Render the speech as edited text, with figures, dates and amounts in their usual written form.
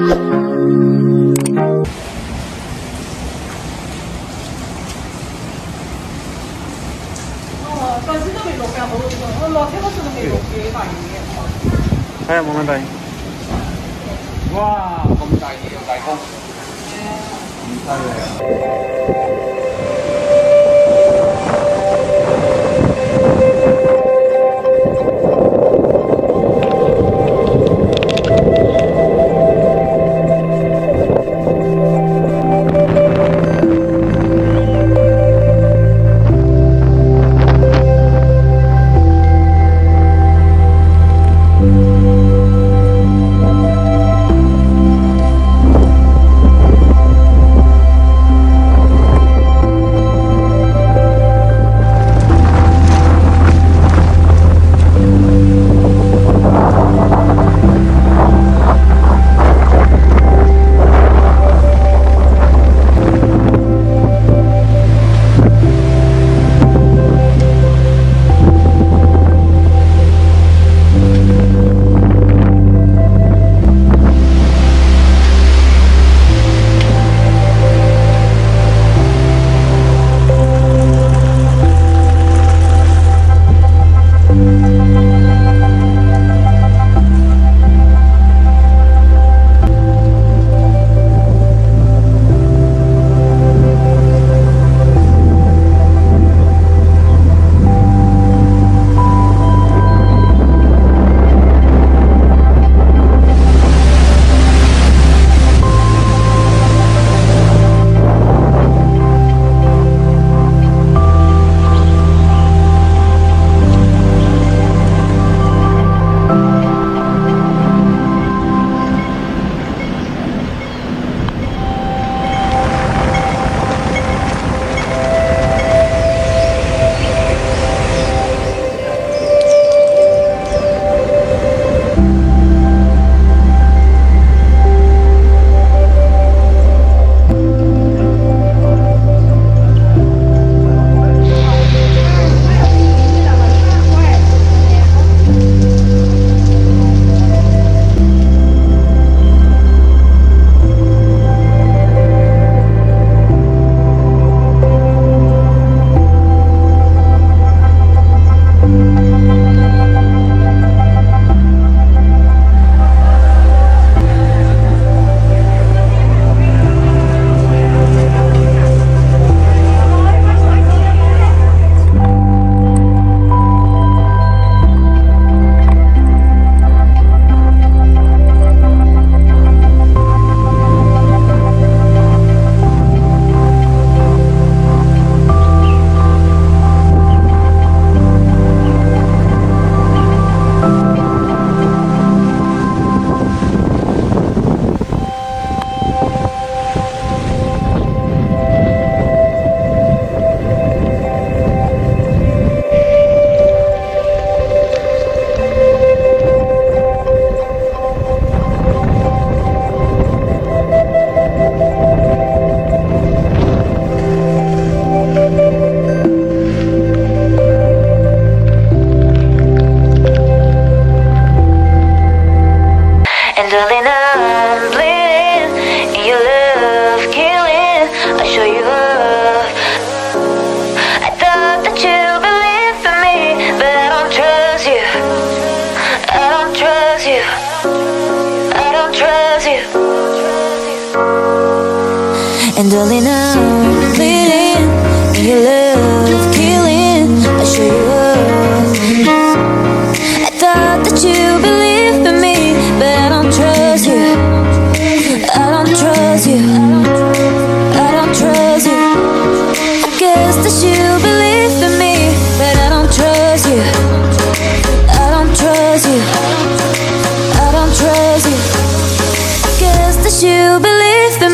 但係呢度未錄㗎，我落車嗰陣未錄幾大嘢嘅。 係啊，冇問題。 哇！咁大嘢又大風，唔犀利啊！ Darling, I'm bleeding in your love, killing. I'll show you love. I thought that you believed in me, but I don't trust you. I don't trust you. I don't trust you. And darling, I'm bleeding in your love, killing. I'll show you love. I thought that you believed in me, but I don't trust you. I don't trust you. I don't trust you. I guess that you believe in me, but I don't trust you. I don't trust you. I don't trust you. I guess that you believe in me.